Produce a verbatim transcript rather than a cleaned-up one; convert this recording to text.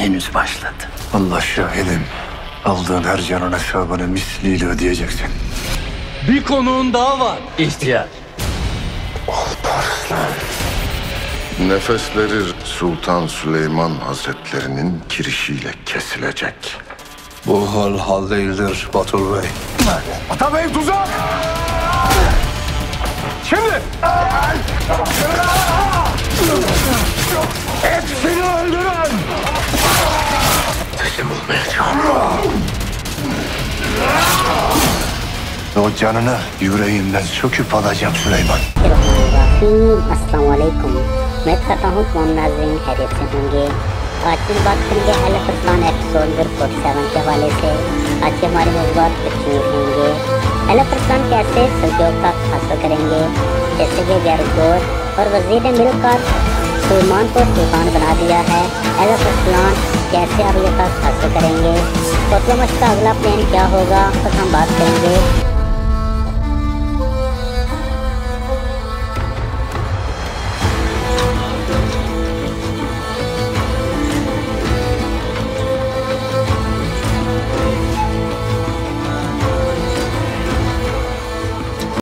henüz başladı. Allah şahidim. Aldığın her canın hesabını misliyle ödeyeceksin. Bir konuğun daha var ihtiyar. Nefesleri Sultan Süleyman Hazretlerinin kirişiyle kesilecek. Bu hal hal değildir Batur Bey. Atabey tuzak! Şimdi! Hepsini öldürün! Teslim olmayacağım. O canını yüreğimden söküp alacağım Süleyman. अस्सलाम वालेकुम। मैं चाहता हूँ तमाम नाज़रीन खैरियत से होंगे। आज की बात करेंगे अल फरकान एपिसोड फोर्टी सेवन के हवाले से। आज के हमारे मौज़ूआत कश्मीर होंगे। अल फरकान कैसे सहयोग का हासिल करेंगे, जैसे कि गैरगोर और वज़ीर ने मिलकर सुलेमान को सुल्तान बना दिया है। अल फरकान कैसे अब ये हासिल करेंगे, तो का अगला प्लान क्या होगा, तो हम बात करेंगे।